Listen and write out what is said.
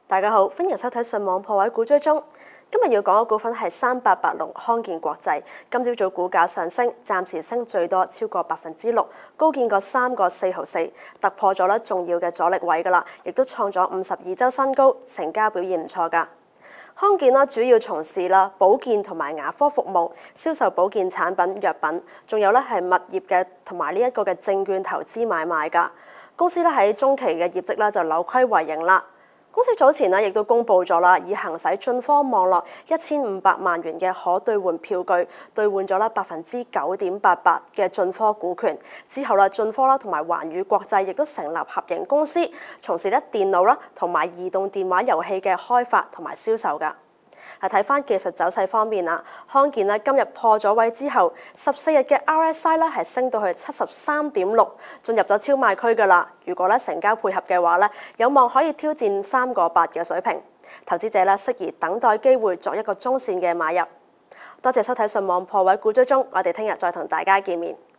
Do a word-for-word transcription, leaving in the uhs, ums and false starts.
大家好，歡迎收睇順網破位股追蹤。今日要講嘅股份係三八八六康健國際。今朝早股價上升，暫時升最多超過百分之六，高見過三個四毫四，突破咗咧重要嘅阻力位㗎啦，亦都創咗五十二週新高，成交表現唔錯㗎。康健啦，主要從事啦保健同埋牙科服務，銷售保健產品、藥品，仲有咧係物業嘅同埋呢一個嘅證券投資買賣㗎。公司咧喺中期嘅業績咧就扭虧為盈啦。公司早前咧亦都公布咗啦，以行使進科網絡一千五百萬元嘅可兌換票據，兌換咗啦百分之九點八八嘅進科股權。之後啦，進科啦同埋環宇國際亦都成立合營公司，從事咧電腦啦同埋移動電話遊戲嘅開發同埋銷售㗎。嗱，睇翻技術走勢方面啊，康健咧今日破咗位之後，十四日嘅 R S I 咧係升到去七十三點六，進入咗超賣區㗎啦。如果咧成交配合嘅話咧，有望可以挑戰三個八嘅水平。投資者咧適宜等待機會作一個中線嘅買入。多謝收睇順網破位股追蹤，我哋聽日再同大家見面。